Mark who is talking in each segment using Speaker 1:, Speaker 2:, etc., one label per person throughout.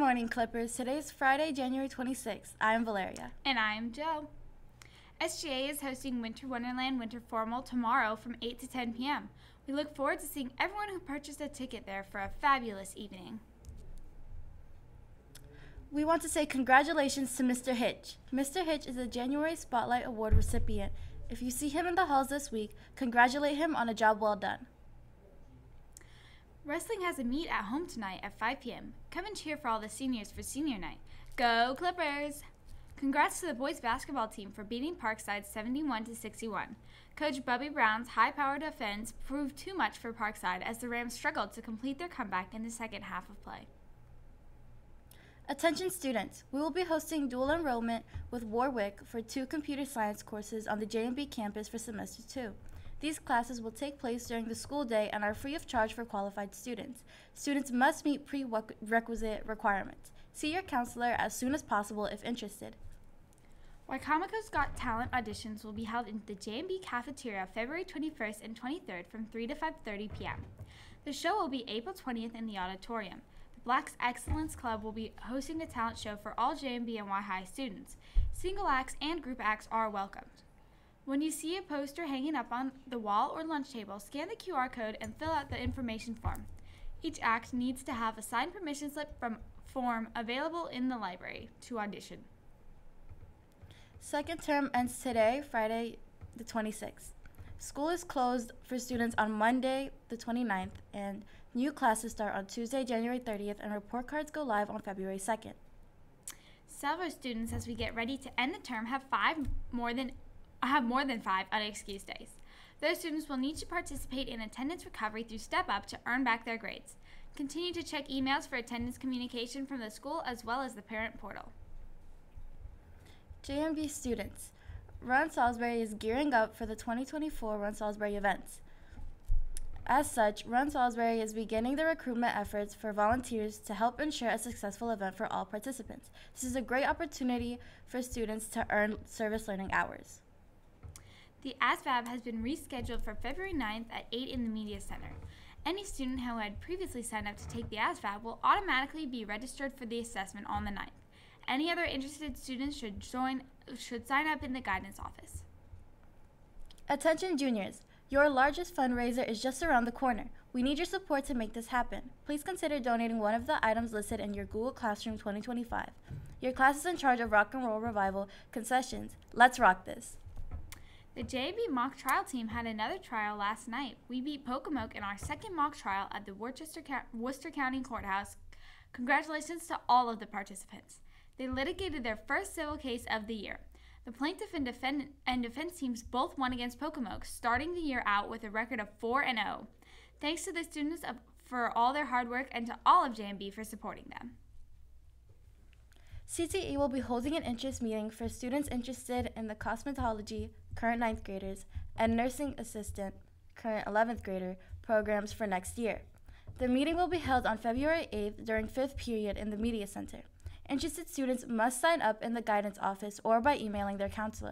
Speaker 1: morning, Clippers. Today's Friday, January 26th. I am Valeria.
Speaker 2: And I am Joe. SGA is hosting Winter Wonderland Winter Formal tomorrow from 8 to 10 p.m. We look forward to seeing everyone who purchased a ticket there for a fabulous evening.
Speaker 1: We want to say congratulations to Mr. Hitch. Mr. Hitch is a January Spotlight Award recipient. If you see him in the halls this week, congratulate him on a job well done.
Speaker 2: Wrestling has a meet at home tonight at 5 p.m. Come and cheer for all the seniors for senior night. Go Clippers! Congrats to the boys basketball team for beating Parkside 71-61. Coach Bubby Brown's high-powered offense proved too much for Parkside as the Rams struggled to complete their comeback in the second half of play.
Speaker 1: Attention students, we will be hosting dual enrollment with Warwick for 2 computer science courses on the J&B campus for semester 2. These classes will take place during the school day and are free of charge for qualified students. Students must meet prerequisite requirements. See your counselor as soon as possible if interested.
Speaker 2: Wicomico's Got Talent auditions will be held in the J&B cafeteria February 21st and 23rd from 3 to 5:30 p.m. The show will be April 20th in the auditorium. The Blacks Excellence Club will be hosting a talent show for all J&B and Y-High students. Single acts and group acts are welcomed. When you see a poster hanging up on the wall or lunch table, scan the QR code and fill out the information form. Each act needs to have a signed permission slip form available in the library to audition.
Speaker 1: Second term ends today, Friday the 26th. School is closed for students on Monday the 29th, and new classes start on Tuesday, January 30th, and report cards go live on February 2nd.
Speaker 2: Several students, as we get ready to end the term, have more than 5 unexcused days. Those students will need to participate in attendance recovery through Step Up to earn back their grades. Continue to check emails for attendance communication from the school as well as the parent portal.
Speaker 1: J&B students, RunSBY is gearing up for the 2024 RunSBY events. As such, RunSBY is beginning the recruitment efforts for volunteers to help ensure a successful event for all participants. This is a great opportunity for students to earn service learning hours.
Speaker 2: The ASVAB has been rescheduled for February 9th at 8 in the Media Center. Any student who had previously signed up to take the ASVAB will automatically be registered for the assessment on the 9th. Any other interested students should sign up in the guidance office.
Speaker 1: Attention juniors, your largest fundraiser is just around the corner. We need your support to make this happen. Please consider donating one of the items listed in your Google Classroom 2025. Your class is in charge of Rock and Roll Revival concessions. Let's rock this.
Speaker 2: The JB mock trial team had another trial last night. We beat Pocomoke in our second mock trial at the Worcester County Courthouse. Congratulations to all of the participants. They litigated their first civil case of the year. The plaintiff and defense teams both won against Pocomoke, starting the year out with a record of 4-0. Thanks to the students for all their hard work and to all of J&B for supporting them.
Speaker 1: CTE will be holding an interest meeting for students interested in the Cosmetology, current 9th graders, and Nursing Assistant, current 11th grader, programs for next year. The meeting will be held on February 8th during 5th period in the Media Center. Interested students must sign up in the guidance office or by emailing their counselor.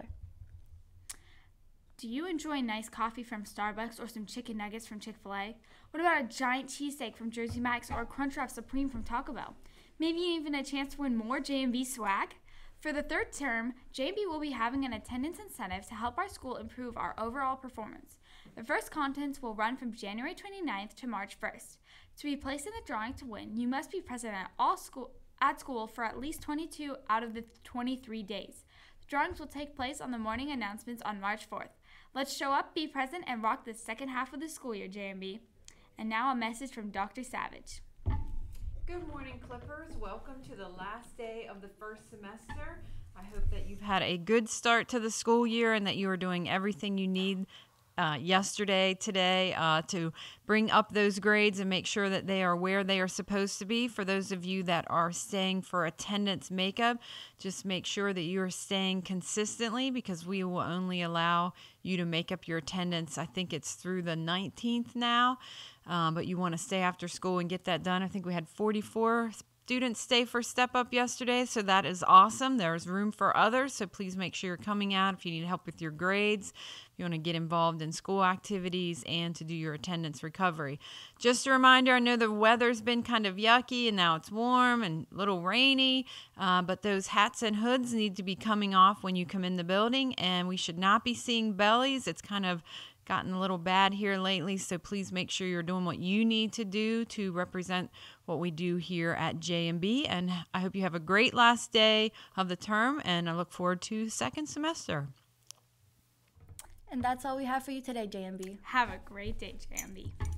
Speaker 2: Do you enjoy nice coffee from Starbucks or some chicken nuggets from Chick-fil-A? What about a giant cheesesteak from Jersey Mike's or a Crunchwrap Supreme from Taco Bell? Maybe even a chance to win more J&B swag? For the third term, J&B will be having an attendance incentive to help our school improve our overall performance. The first contests will run from January 29th to March 1st. To be placed in the drawing to win, you must be present at school for at least 22 out of the 23 days. The drawings will take place on the morning announcements on March 4th. Let's show up, be present, and rock the second half of the school year, J&B. And now a message from Dr. Savage.
Speaker 3: Good morning, Clippers. Welcome to the last day of the first semester. I hope that you've had a good start to the school year and that you are doing everything you need yesterday, today, to bring up those grades and make sure that they are where they are supposed to be. For those of you that are staying for attendance makeup, just make sure that you are staying consistently because we will only allow you to make up your attendance. I think it's through the 19th now, but you want to stay after school and get that done. I think we had 44 students stay for Step Up yesterday, so that is awesome. There's room for others, so please make sure you're coming out if you need help with your grades, if you want to get involved in school activities, and to do your attendance recovery. Just a reminder, I know the weather's been kind of yucky, and now it's warm and a little rainy, but those hats and hoods need to be coming off when you come in the building, and we should not be seeing bellies. It's kind of gotten a little bad here lately, so please make sure you're doing what you need to do to represent what we do here at J&B. And I hope you have a great last day of the term, and I look forward to second semester.
Speaker 1: And that's all we have for you today, J&B.
Speaker 2: Have a great day, JMB.